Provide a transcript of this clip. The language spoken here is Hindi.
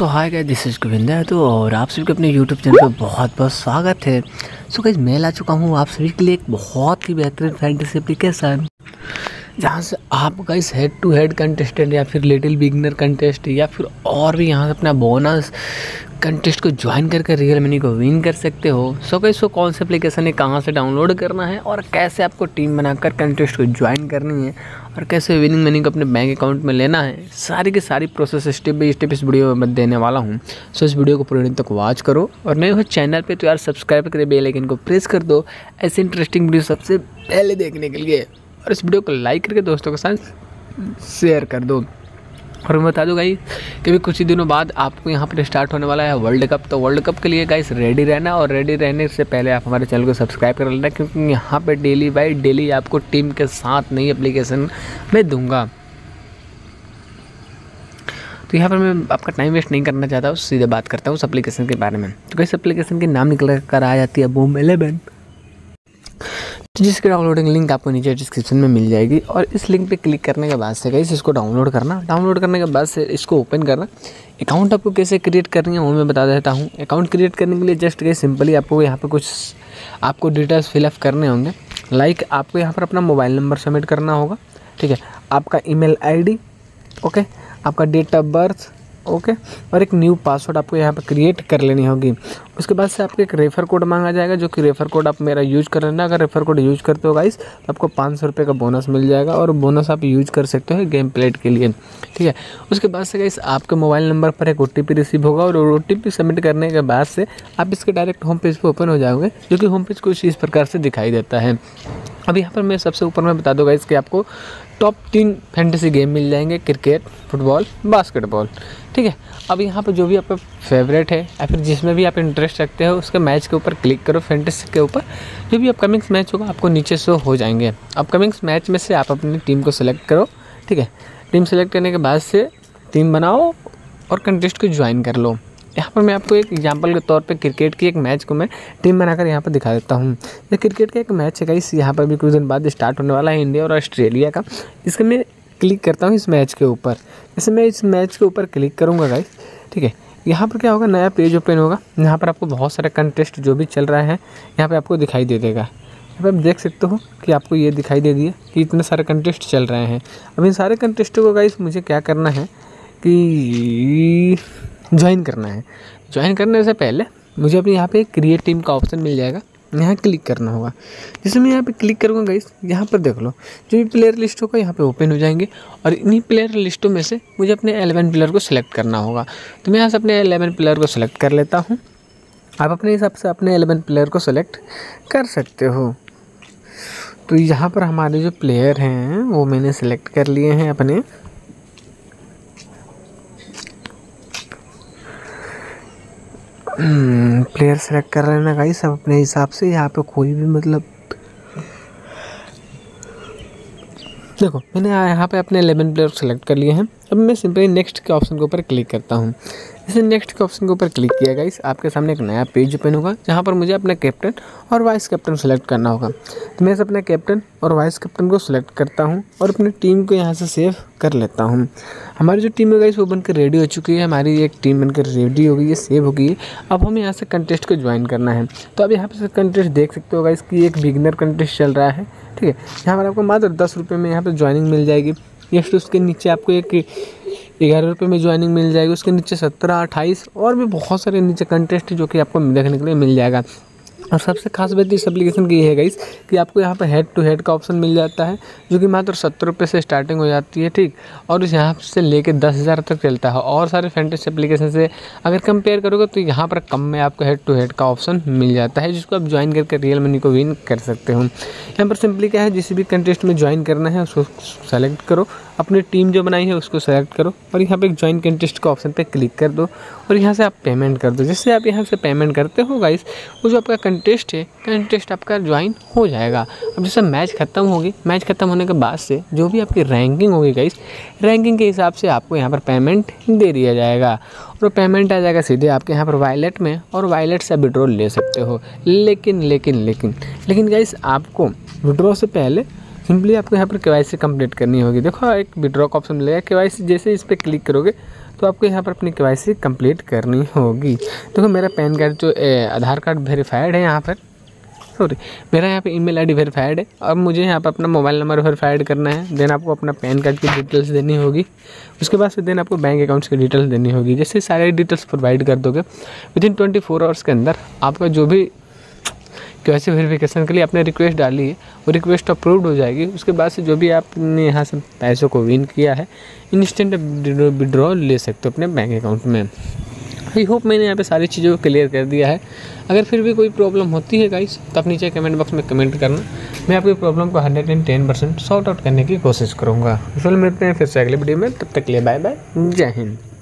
So hi guys, this is Govinda तो और आप सभी को अपने यूट्यूब चैनल पे बहुत बहुत स्वागत है। सो गाइस, मैं ला चुका हूँ आप सभी के लिए एक बहुत ही बेहतरीन फैंटेसी एप्लीकेशन जहाँ से आप guys head to head contestant या फिर लिटिल बिगनर कंटेस्ट या फिर और भी यहाँ से अपना बोनस कंटेस्ट को ज्वाइन करके रियल मनी को विन कर सकते हो। सो गाइस, कौन सा एप्लीकेशन है, कहाँ से डाउनलोड करना है और कैसे आपको टीम बनाकर कंटेस्ट को ज्वाइन करनी है और कैसे विनिंग मनी को अपने बैंक अकाउंट में लेना है, सारी की सारी प्रोसेस स्टेप बाई स्टेप इस वीडियो में मैं देने वाला हूँ। सो इस वीडियो को पूरे दिन तक वॉच करो और नए हो चैनल पे तो यार सब्सक्राइब करके बेल आइकन को प्रेस कर दो ऐसे इंटरेस्टिंग वीडियो सबसे पहले देखने के लिए, और इस वीडियो को लाइक करके दोस्तों के साथ शेयर कर दो। और मैं बता दूँ गाइस कि भी कुछ ही दिनों बाद आपको यहाँ पर स्टार्ट होने वाला है वर्ल्ड कप। तो वर्ल्ड कप के लिए गाइस रेडी रहना, और रेडी रहने से पहले आप हमारे चैनल को सब्सक्राइब कर लेना, क्योंकि यहाँ पे डेली बाई डेली आपको टीम के साथ नई एप्लीकेशन मैं दूंगा। तो यहाँ पर मैं आपका टाइम वेस्ट नहीं करना चाहता हूँ, सीधे बात करता हूँ उस एप्लीकेशन के बारे में। तो गाइस एप्लीकेशन के नाम निकल कर आ जाती है बूम 11, जिसकी डाउनलोडिंग लिंक आपको नीचे डिस्क्रिप्शन में मिल जाएगी। और इस लिंक पे क्लिक करने के बाद से गाइस इसको डाउनलोड करना, डाउनलोड करने के बाद से इसको ओपन करना। अकाउंट आपको कैसे क्रिएट करनी है वो मैं बता देता हूँ। अकाउंट क्रिएट करने के लिए जस्ट गाइस सिंपली आपको यहाँ पे कुछ आपको डिटेल्स फिलअप करने होंगे। लाइक आपको यहाँ पर अपना मोबाइल नंबर सबमिट करना होगा, ठीक है, आपका ईमेल आईडी, ओके, आपका डेट ऑफ बर्थ, ओके, और एक न्यू पासवर्ड आपको यहाँ पर क्रिएट कर लेनी होगी। उसके बाद से आपको एक रेफ़र कोड मांगा जाएगा, जो कि रेफ़र कोड आप मेरा यूज कर लेना। अगर रेफ़र कोड यूज करते हो गाइस तो आपको 500 रुपये का बोनस मिल जाएगा, और बोनस आप यूज कर सकते हो गेम प्लेट के लिए, ठीक है। उसके बाद से गाइस आपके मोबाइल नंबर पर एक OTP रिसीव होगा, और OTP सबमिट करने के बाद से आप इसके डायरेक्ट होम पेज पर ओपन हो जाओगे, जो कि होम पेज कुछ इस प्रकार से दिखाई देता है। अब यहाँ पर मैं सबसे ऊपर में बता दूँगा इसके आपको टॉप 3 फैंटेसी गेम मिल जाएंगे, क्रिकेट, फुटबॉल, बास्केटबॉल, ठीक है। अब यहाँ पर जो भी आपका फेवरेट है या फिर जिसमें भी आप इंटरेस्ट रखते हो उसके मैच के ऊपर क्लिक करो। फैंटेसी के ऊपर जो भी अपकमिंग मैच होगा आपको नीचे शो हो जाएंगे। अपकमिंग मैच में से आप अपनी टीम को सिलेक्ट करो, ठीक है। टीम सेलेक्ट करने के बाद से टीम बनाओ और कंटेस्ट को ज्वाइन कर लो। यहाँ पर मैं आपको एक एग्जांपल के तौर पे क्रिकेट की एक मैच को मैं टीम बनाकर यहाँ पर दिखा देता हूँ। ये क्रिकेट का एक मैच है गाइस, यहाँ पर भी कुछ दिन बाद स्टार्ट होने वाला है इंडिया और ऑस्ट्रेलिया का। इसका मैं क्लिक करता हूँ इस मैच के ऊपर। जैसे मैं इस मैच के ऊपर क्लिक करूँगा गाइस, ठीक है, यहाँ पर क्या होगा, नया पेज ओपन होगा। यहाँ पर आपको बहुत सारे कंटेस्ट जो भी चल रहा है यहाँ पर आपको दिखाई दे देगा। यहाँ पर आप देख सकते हो कि आपको ये दिखाई दे दिया कि इतने सारे कंटेस्ट चल रहे हैं। अब इन सारे कंटेस्टों को गाइस मुझे क्या करना है कि ज्वाइन करना है। ज्वाइन करने से पहले मुझे अपने यहाँ पे क्रिएट टीम का ऑप्शन मिल जाएगा, यहाँ क्लिक करना होगा। जैसे मैं यहाँ पे क्लिक करूँगा गाइस, यहाँ पर देख लो जो भी प्लेयर लिस्ट होगा यहाँ पे ओपन हो जाएंगे, और इन्हीं प्लेयर लिस्टों में से मुझे अपने 11 प्लेयर को सिलेक्ट करना होगा। तो मैं यहाँ से अपने 11 प्लेयर को सिलेक्ट कर लेता हूँ। आप अपने हिसाब से अपने 11 प्लेयर को सिलेक्ट कर सकते हो। तो यहाँ पर हमारे जो प्लेयर हैं वो मैंने सिलेक्ट कर लिए हैं अपने। प्लेयर सेलेक्ट कर रहे हैं ना गाइस, सब अपने हिसाब से। यहाँ पे कोई भी मतलब देखो मैंने यहाँ पे अपने 11 प्लेयर सेलेक्ट कर लिए हैं। अब मैं सिंपली नेक्स्ट के ऑप्शन के ऊपर क्लिक करता हूँ। जैसे नेक्स्ट के ऑप्शन के ऊपर क्लिक किया गाइस, आपके सामने एक नया पेज ओपन होगा, जहाँ पर मुझे अपना कैप्टन और वाइस कैप्टन सेलेक्ट करना होगा। तो मैं अपने कैप्टन और वाइस कैप्टन को सिलेक्ट करता हूँ और अपनी टीम को यहाँ से सेव कर लेता हूँ। हमारी जो टीम है गाइस वो बनकर रेडी हो चुकी है। हमारी एक टीम बनकर रेडी हो गई है, सेव हो गई है। अब हमें यहाँ से कंटेस्ट को ज्वाइन करना है। तो अब यहाँ पर कंटेस्ट देख सकते हो गाइस कि एक बिगिनर कंटेस्ट चल रहा है, ठीक है। यहाँ पर आपको मात्र 10 रुपये में यहाँ पर ज्वाइनिंग मिल जाएगी। नेक्स्ट उसके नीचे आपको एक 11 रुपये में ज्वाइनिंग मिल जाएगी। उसके नीचे 17, 28 और भी बहुत सारे नीचे कंटेस्ट जो कि आपको देखने के लिए मिल जाएगा। और सबसे खास बात इस एप्लीकेशन की ये है गाइस कि आपको यहाँ पर हेड टू हेड का ऑप्शन मिल जाता है, जो कि मात्र 70 रुपये से स्टार्टिंग हो जाती है, ठीक। और इस यहाँ से लेके 10,000 तक चलता है। और सारे फैंटेसी एप्लीकेशन से अगर कंपेयर करोगे तो यहाँ पर कम में आपको हेड टू हेड का ऑप्शन मिल जाता है, जिसको आप ज्वाइन करके रियल मनी को विन कर सकते हो। यहाँ पर सिंपली क्या है, जिस भी कंटेस्ट में ज्वाइन करना है उसको सेलेक्ट करो, अपनी टीम जो बनाई है उसको सेलेक्ट करो, और यहाँ पे एक ज्वाइन कंटेस्ट का ऑप्शन पे क्लिक कर दो, और यहाँ से आप पेमेंट कर दो। जैसे आप यहाँ से पेमेंट करते हो गाइस, वो जो आपका कंटेस्ट है, कंटेस्ट आपका ज्वाइन हो जाएगा। अब जैसे मैच ख़त्म होगी, मैच ख़त्म होने के बाद से जो भी आपकी रैंकिंग होगी गाइस, रैंकिंग के हिसाब से आपको यहाँ पर पेमेंट दे दिया जाएगा, और पेमेंट आ जाएगा सीधे आपके यहाँ पर वॉलेट में, और वॉलेट से विड्रॉ ले सकते हो। लेकिन गाइस आपको विड्रॉ से पहले सिंपली आपको यहाँ पर KYC कंप्लीट करनी होगी। देखो एक विड्रॉ का ऑप्शन मिलेगा, KYC जैसे इस पर क्लिक करोगे तो आपको यहाँ पर अपनी KYC कंप्लीट करनी होगी। देखो मेरा पैन कार्ड जो आधार कार्ड वेरीफाइड है यहाँ पर, सॉरी मेरा यहाँ पे ईमेल आईडी वेरीफाइड है। अब मुझे यहाँ पर अपना मोबाइल नंबर वेरीफाइड करना है। देन आपको अपना पैन कार्ड की डिटेल्स देनी होगी। उसके बाद फिर देन आपको बैंक अकाउंट्स की डिटेल्स देनी होगी। जैसे सारे डिटेल्स प्रोवाइड कर दोगे विदिन 24 आवर्स के अंदर आपका जो भी KYC वेरिफिकेशन के लिए आपने रिक्वेस्ट डाली है वो रिक्वेस्ट अप्रूव्ड हो जाएगी। उसके बाद से जो भी आपने यहाँ से पैसों को विन किया है इंस्टेंट विड्रॉ ले सकते हो अपने बैंक अकाउंट में। आई होप मैंने यहाँ पे सारी चीज़ों को क्लियर कर दिया है। अगर फिर भी कोई प्रॉब्लम होती है गाइस तो आप नीचे कमेंट बॉक्स में कमेंट करना, मैं आपकी प्रॉब्लम को 110% सॉर्ट आउट करने की कोशिश करूँगा। चलो मिलते हैं फिर से अगले वीडियो में, तब तक के लिए बाय बाय, जय हिंद।